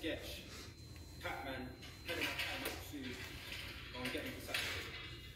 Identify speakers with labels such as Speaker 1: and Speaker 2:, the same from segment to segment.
Speaker 1: sketch. Pac-Man, heading my time up to getting to Saturday.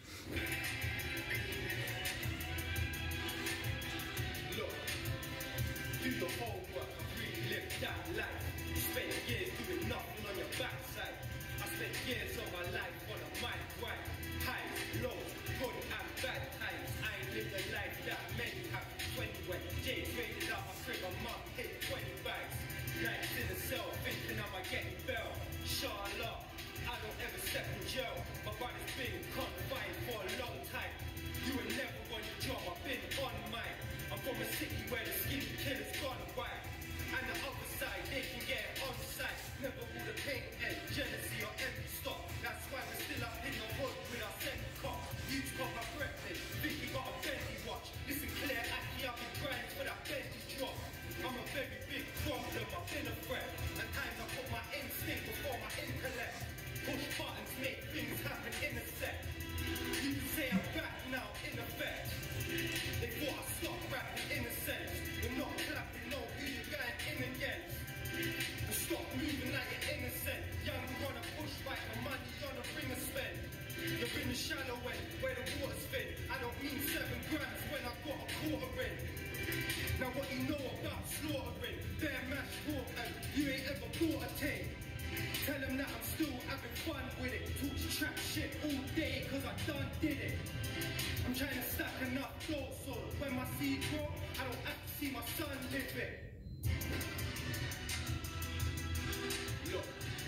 Speaker 1: Look, do the homework, I've really lived that life. You spent years doing nothing on your backside. I spent years of my life on a mic grind. Highs, lows, good and bad times. I ain't lived a life that many have. 20 when Jay traded out my crib, my mum hit 20 bags. Nights in the cell, thinking am I getting bail. Inshallah, I don't ever step in jail. My brother's been confined for a long time. You were never on your job, I've been on mine. I'm from a city where the skinny killers gone wild. And the other side, they can get it on site. Never all the pain and jealousy or empty stock. That's why we're still up in the hood with our semi-cop. You've got my breakfast, think you got a Bentley watch. Listen clear, actually I've been grinding for that Bentley drop. I'm a very big problem, I've been a threat. At times I put my instinct before my intellect. Push buttons, make things happen in a sec. You can say I'm back now, in effect. They thought I stopped rapping in a sense. You're not clapping, know who you're going in against. And stop moving like you're innocent. Young, you wanna push back, my money on a ring of spend. You're in the shallow end, where the water's thin. I don't mean 7 grams when I got a quarter in. Now what you know about slaughtering, bare mash water, you ain't ever bought a thing. Tell them that I'm still having fun with it. Talk trap shit all day cause I done did it. I'm trying to stack enough dough so when my seed grow, I don't have to see my son live it. Look.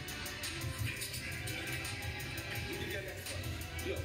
Speaker 1: We'll give you a next one. Look.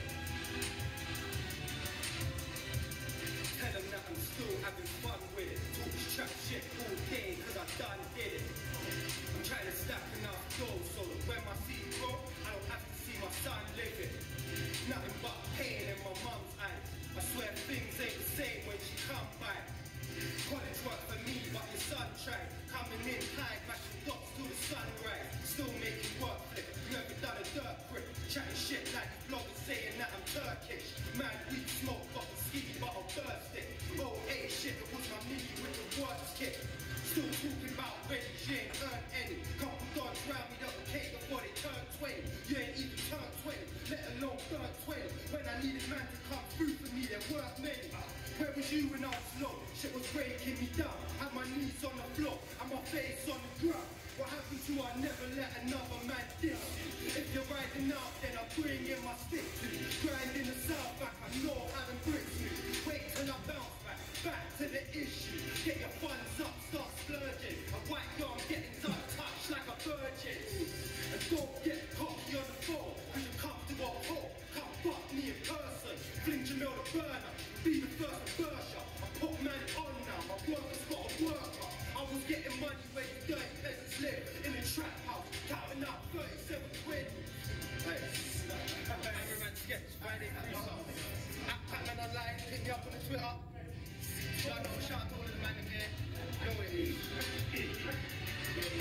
Speaker 1: Tell them that I'm still having fun with it. Talk trap shit all day cause I done did it. I'm trying to stack enough dough so that when my seed grow, I don't have to see my son live it. Nothing but pain in my mum's eyes. I swear things ain't the same when she come by. College work for me, but your son tried. Coming in high, mashing dots till the sunrise. Still making work flip, never done a dirt grip. Chatting shit like the bloggers saying that I'm Turkish. Man, we smoke, got the ski, but I'll burst it. Oh, hey, shit, it was my knee with the words kick. Still talking about Reggie, she ain't earned any. Couple dogs round me up a cake before they turn 20. You ain't even turned 20, let alone turn 20. When I needed man to come through for me, there weren't many. Where was you when I was low? Shit was breaking me down. Had my knees on the floor and my face on the ground. What happened to I never let another man diss? If you're riding out, then I'll bring in my stick. Grind in the south back, I know how to bricks me. Wait till I bounce back to the issue. Get your funds up, start splurging. A white girl getting untouched like a virgin. And don't get cocky on the phone, cause you're comfortable at home. Come fuck me in person, fling Jamil the burner. Be the first to burst ya. I put man on now, my worker's got a worker. I was getting money where you dirty peasants live. In a trap house, counting up 37 quid. Hey, Angry Man Sketch, Friday freestyle. At Pac-Man Online, hit me up on the Twitter. Shout out to all of the man in there. Know it is.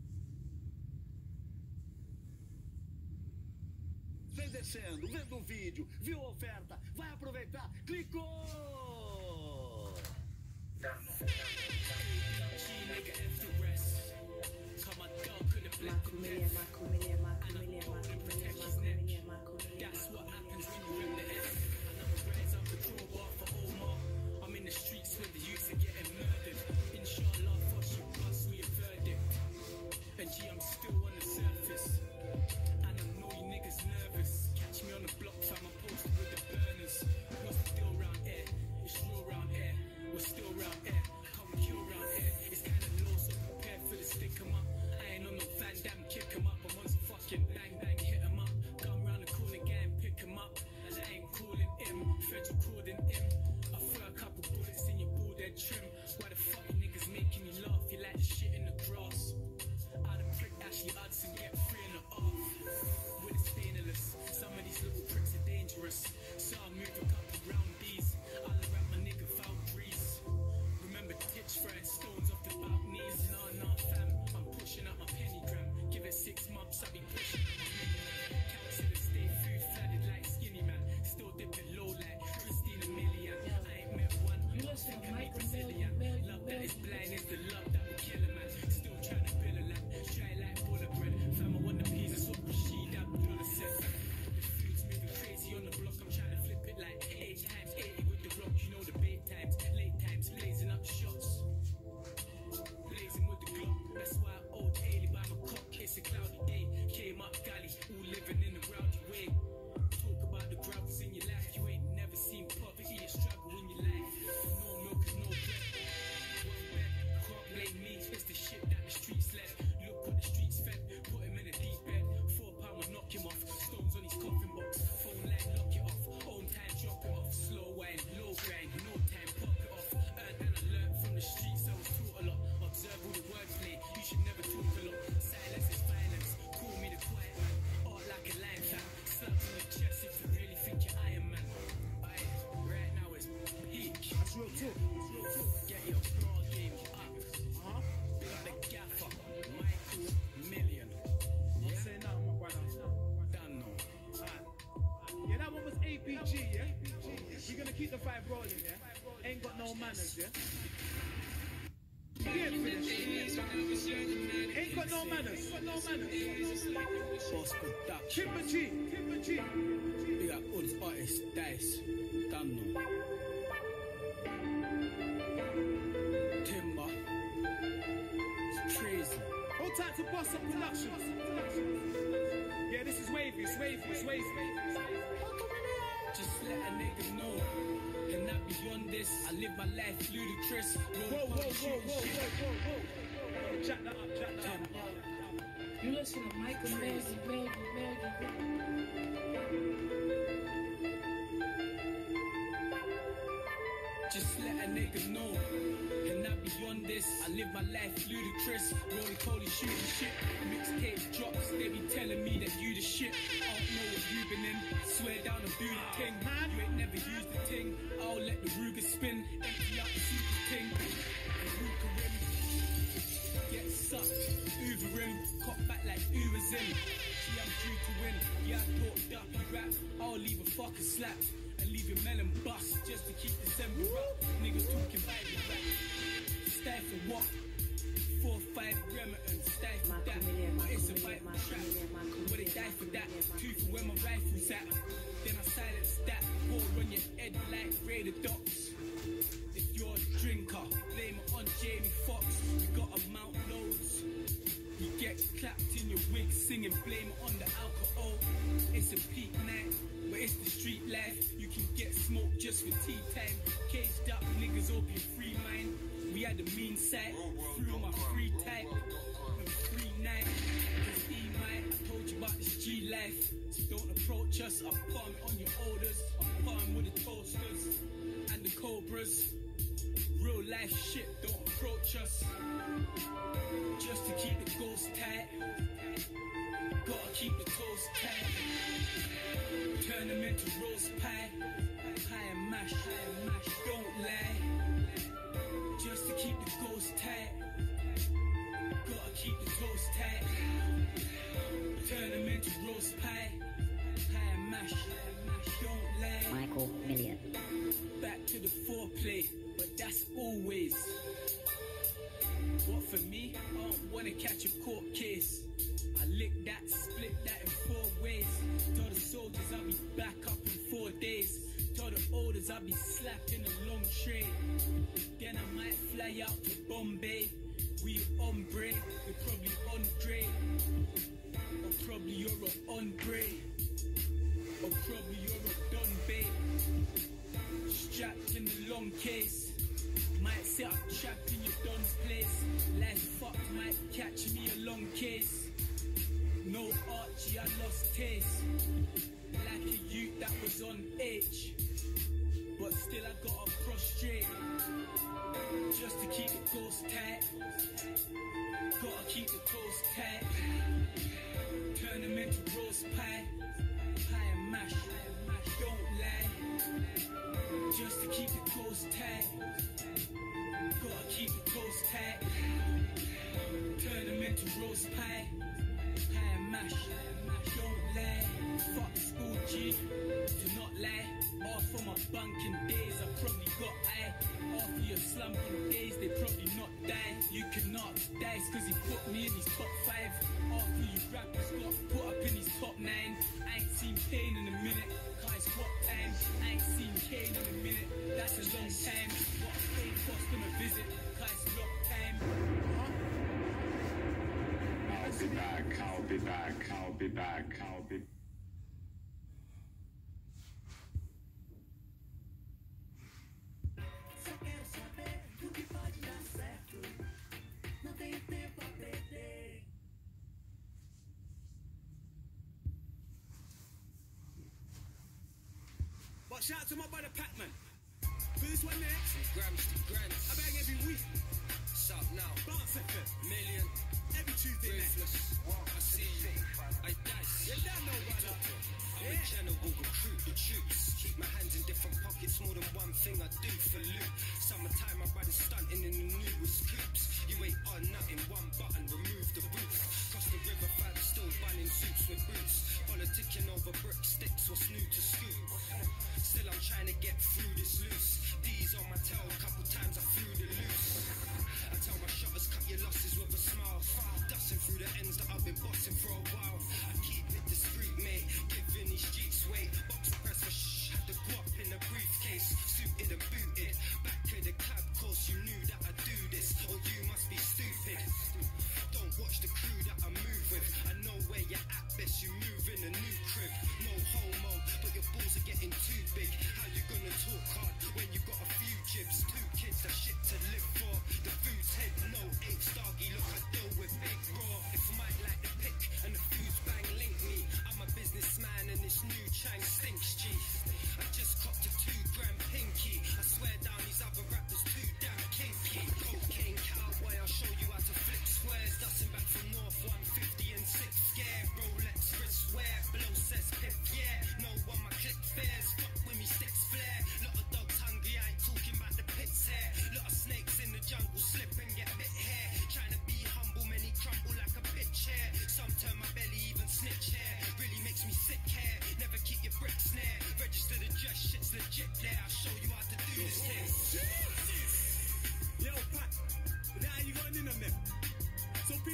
Speaker 2: Vem descendo, vendo o vídeo, viu a oferta, vai aproveitar, clicou!
Speaker 3: That's what happens when you ring the F. And I'm a rise up the drawbar for Omar. I'm in the streets with the youth are getting murdered. Inshallah, first you pass me a verdict. And G, I'm still on the surface. And I know you niggas nervous. Catch me on the block, fam, I'm posted with the burners. What's the deal round here? It's real round here. We're still round here. Come kill round here. It's kinda low, so prepare for the stick 'em up. I ain't on no Van Damme, kick 'em up. I'm on some fucking bang bang, hit 'em up. Come round the corner again, pick 'em up. And I ain't calling him, federal calling him. I throw a couple bullets in your bald head trim. Why the fuck you niggas making me laugh? You like the shit in the grass. I'd have pricked Ashley Hudson, get 3.5 with a stainless. Some of these little pricks are dangerous, so I move a couple roundies. I'll around my nigga Valkyries. Remember Titch throwing stones off the balconies. Nah, fam, I'm pushing up my pennygram. Give it 6 months, I'll be pushing up my pennygram. Council stay food flooded like skinny man. Still dipping low like Christina Milian. I ain't met one, I think I make Brazilian. Love that is blind is the love that will kill a man. Still trying to build a land, try like bullet bread.
Speaker 4: keep the vibe rolling, yeah? Ain't got no manners, yeah? Yeah, finish. Ain't got no manners.
Speaker 3: Boss production.
Speaker 4: Kimber G.
Speaker 3: Big up all these artists, Dice, Damno, Timber. It's crazy.
Speaker 4: Hold tight to Boss Up Productions. Yeah, this is wavy, it's wavy.
Speaker 3: Just let a nigga know. And not beyond this, I live my life ludicrous.
Speaker 4: Whoa. Jack that up.
Speaker 5: You listen to Michael Melody.
Speaker 3: Just let a nigga know. And not beyond this, I live my life ludicrous. Roly-poly shooting shit. Mixtape drops, they be telling me that you the shit. I don't know what you been in. Swear down and do the thing. You ain't never used the ting. I'll let the Ruger spin. Empty out the super ting. And Ruger rim. Get sucked. Uber rim. Cop back like Uber's in. See, I'm due to win. Yeah, I talked up and rap. I'll leave a fucking slap. And leave your melon bust just to keep December up. Niggas talking Bible rap. Stay for what? 4-5 Remington, stay for that. But it's a vital trap. But they die for that. 2 for where my rifle's at. Then I silence that. Pour on your head like Raider Dots. If you're a drinker, blame it on Jamie Foxx. You gotta mount loads. You get clapped in your wig singing, blame it on the alcohol. It's a peak night, but it's the street life. You can get smoked just for tea time. Caged up niggas open free mind. We had a mean sight, flew my free type and free night. Cause E-Mite, I told you about this G life. So don't approach us, I'll farm it on your orders. I'll farm with the toasters and the cobras. Real life shit, don't approach us. Just to keep the ghost tight. Gotta keep the toes tight. Turn them into roast pie. Pie and mash, don't lie. Just to keep the ghost tight. Gotta keep the toes tight. Turn them into roast pie. Pie and mash, don't lie.
Speaker 6: Michael Million.
Speaker 3: Back to the foreplay, but that's always. What for me? I don't wanna catch a court case. I lick that, split that in 4 ways. Told the soldiers I'll be back up in 4 days. Told the orders I'll be slapping a long tray. Then I might fly out to Bombay. We hombre, we probably Andre. Or probably you're a Andre. Or probably you're a Don Bay. Strapped in the long case. Might set up trapped in your Don's place. Life fucked might catch me a long case. No Archie, I lost taste. Like a youth that was on H. But still I gotta prostrate. Just to keep the ghost tight. Gotta keep the toes tight. Turn them into roast pie. Pie and mash, don't lie. Just to keep the toes tight. Gotta keep the toes tight. Turn them into roast pie. Pie and mash, don't lie. Fuck school G, do not lie. Off of my bunking days, I probably got eye. Off of your slumping days, they probably not die. You cannot dice cause he put me in his top 5. Off of you rappers got put up in his top 9. I ain't seen pain in a minute, cause it's what time. I ain't seen Kane in a minute, that's a long time. What a pay cost him a visit, cause it's block time.
Speaker 7: I'll be back.
Speaker 2: But shout out to my brother Pac-Man. For this one there,
Speaker 1: Grams to grants.
Speaker 2: I bang every week.
Speaker 1: Shout now.
Speaker 2: Bounce FM.
Speaker 1: Million.
Speaker 2: Every Tuesday night.
Speaker 1: Ruthless. I see you. I dice.
Speaker 2: You don't know, brother.
Speaker 1: I'm a general, recruit the troops. Keep my hands in different pockets, more than one thing I do for loot. Summertime, my brother's stunting in the newest coops. You ain't on nothing, one button, remove the booth. Cross the river, fab, still bunning suits with boots. Politicking over brick sticks, what's new to scoop? Still I'm trying to get through this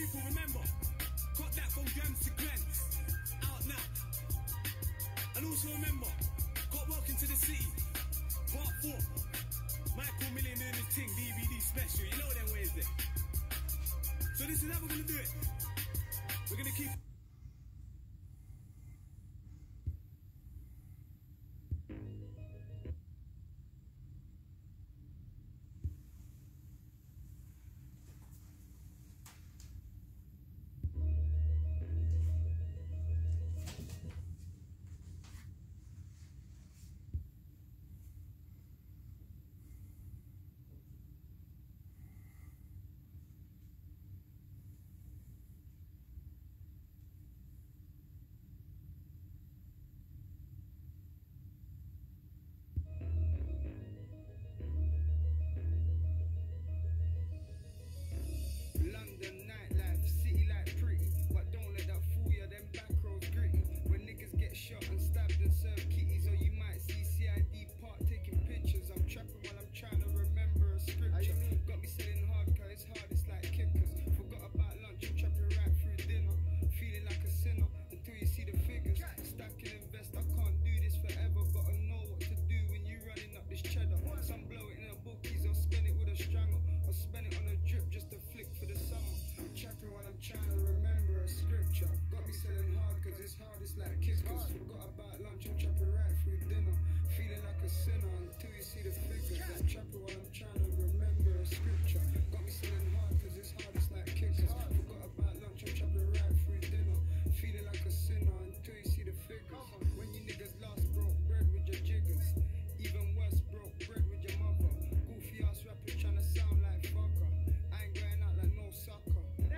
Speaker 4: people, remember, got that from Grams to Glens. Out now. And also remember, got Welcome to the City. Part 4. Michael Million doing his thing, DVD special. You know them ways there. So this is how we're going to do it. We're going to keep...
Speaker 1: London nightlife, city life pretty, but don't let that fool ya, them back roads gritty. When niggas get shot and stabbed and serve kitties, or you might see CID Park taking pictures. I'm trapping while I'm trying to remember a scripture. Got me selling hard, cause it's hard, it's like kickers. Forgot about lunch, I'm trapping right through dinner. Feeling like a sinner until you see the figures. Stack and invest, I can't do this forever. Gotta know what to do when you running up this cheddar. Some blow it in the bookies, or spend it with a strangle, or spend it on a drip just to flick for the summer. I'm trapping while I'm trying to remember a scripture. Got me selling hard, cause it's hard, it's like kickers. Forgot about lunch, I'm trapping right through dinner. Feeling like a sinner until you see the figures. I'm trapping while I'm trying to remember a scripture. Got me selling hard, cause it's hard, it's like kickers. Forgot about lunch, I'm trapping right through dinner. Feeling like a sinner until you see the figures. When you niggas last broke bread with your jiggers. Even worse, broke bread with your mother. Goofy ass rappers trying to sound like fucker. I ain't going out like no sucker.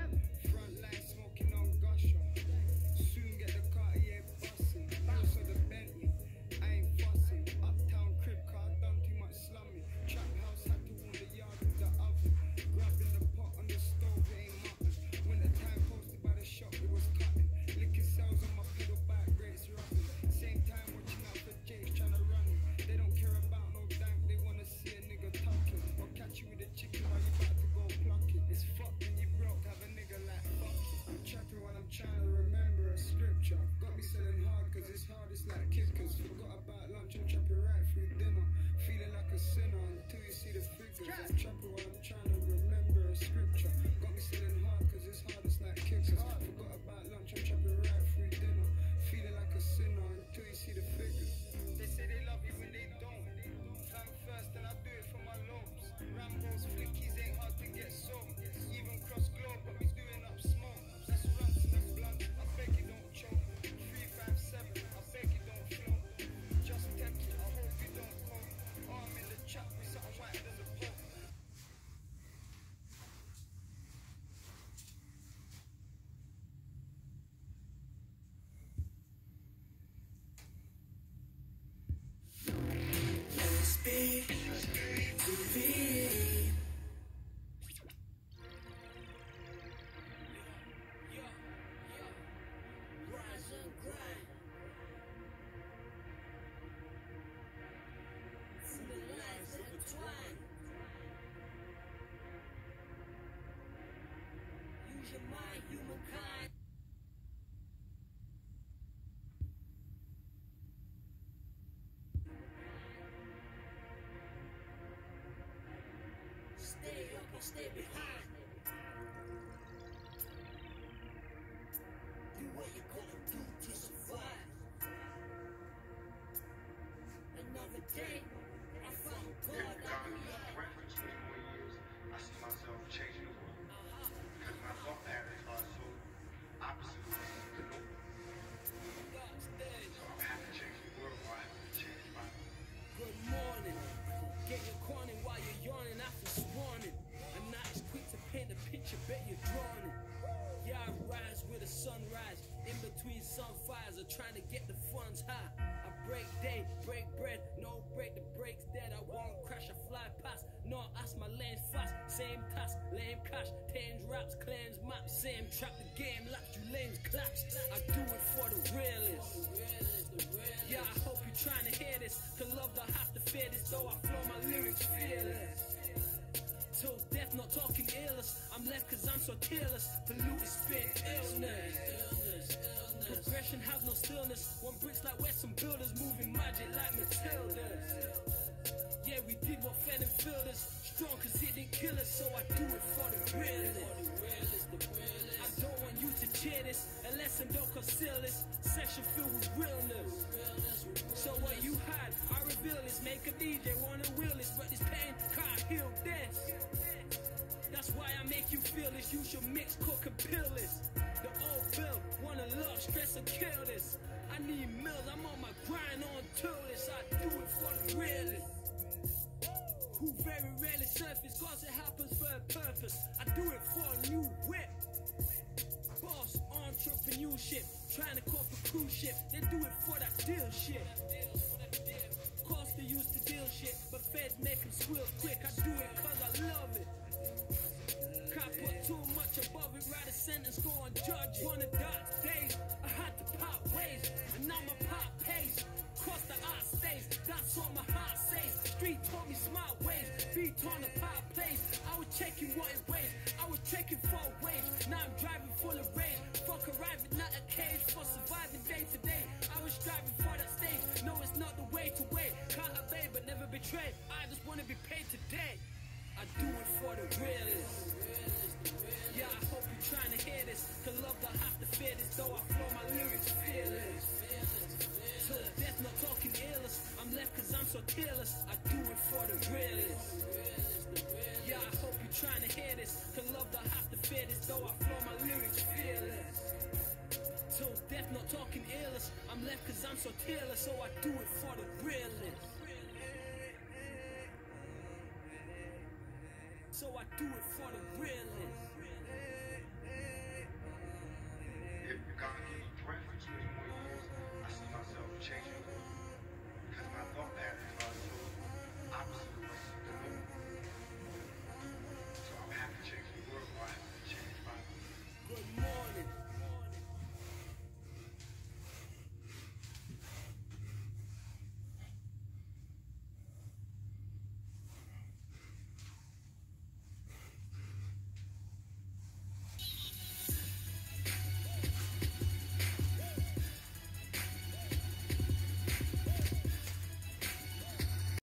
Speaker 1: Front line smoking on gusher. Soon get the Cartier bussin'. Also the Bentley, I ain't fussing. Uptown crib car, done too much slumming. Trap house had to warm the yard with the oven. Grabbing the pot on the stove, it ain't mutton. When the time posted by the shop, it was cutting. Licking cells on my pedal bike, rates rubbing. Same time watching out for Jake's trying to run it. They don't care about no dank, they wanna see a nigga talking. Or catch you with a chicken while you about to go pluck it. It's fucked when you broke, have a nigga like fuck it. I'm trapping while I'm trying to remember a scripture. Got me selling hard, cause it's hard, it's like kickers. Forgot about lunch, I'm trapping right through dinner. Feeling like a sinner until you see the figures. I'm trapping while I'm trying to remember a scripture. Got me selling hard, cause it's hard, it's like kickers. Forgot about lunch, I'm trapping right through dinner. Feeling like a sinner until you see the figures. They say they love you when they don't. Fam first and I do it for my lobes. Rambo's flickies ain't hard to get sold. Even cross globe, but we doing up smoke. That's runs in the blunt, I beg you don't choke. 357, I beg you don't flow. Just take it, I hope you don't cope. Arm in the trap with something white as a poke.
Speaker 6: Use your mind, humankind. Stay up or stay behind. Do what you gotta do to survive. Another day, I found God out of love.
Speaker 8: Reference 20 more years, I see myself changing the world. Because my thought patterns are so opposite of what the norm. So I have to change the world, or I have to change my...
Speaker 3: Good morning. Get your corner while you're yawning after swarming. I'm not as quick to paint a picture, bet you're drawing it. Yeah, I rise with a sunrise. In between sunfires, I'm trying to get the funds high. I break day, break bread, no break, the break's dead. I won't crash, I fly past. No, ask my lanes fast. Same task, lame cash, tens raps, claims maps. Same trap, the game laps, you lames collapse. I do it for the realists. Yeah, I hope you're trying to hear this. To love, don't have to fear this, though I flow my lyrics fearless. Till death, not talking illness. I'm left cause I'm so careless. Polluted spit, illness. Progression have no stillness. One bricks like where some builders moving magic like Matildas. Yeah, we did what fed and filled us. Strong cause it didn't kill us, so I do it for the realest. I don't want you to cheer this, a lesson don't conceal this. Session filled with realness. So what you had, I reveal this. Make a DJ wanna wheel this, but this pain can't heal this. That's why I make you feel this. You should mix, cook and peel this. The old bill, wanna love, stress and kill this. I need meals, I'm on my grind on till this. I do it for the realest. Who very rarely surface, cause it happens for a purpose. I do it for a new whip. Boss, entrepreneurship, trying to cop a cruise ship. They do it for that deal shit. Cost they used to deal shit, but feds make them squeal quick. I do it cause I love it. Can't put too much above it, write a sentence, go and judge it. One of dark days, I had to part ways, and now my part pays. Cross the art stays, that's what my heart says. Street taught me smart ways, beat on the part place. I was checking what it weighs, I was checking for a wage. Now I'm driving full of rage, fuck arriving, not a cage. For surviving day to day, I was striving for that stage. No, it's not the way to wait, can't obey but never betray. I just wanna be paid today. I do it for the realest. Yeah, I hope you're trying to hear this. To love don't have to fear this, though I flow my lyrics fearless. Till death, not talking illness. I'm left cause I'm so tearless. I do it for the realest. Yeah, I hope you're trying to hear this. To love don't have to fear this, though I flow my lyrics fearless. Till death, not talking illness. I'm left cause I'm so tearless, so I do it for the realest. So I do it for the realest.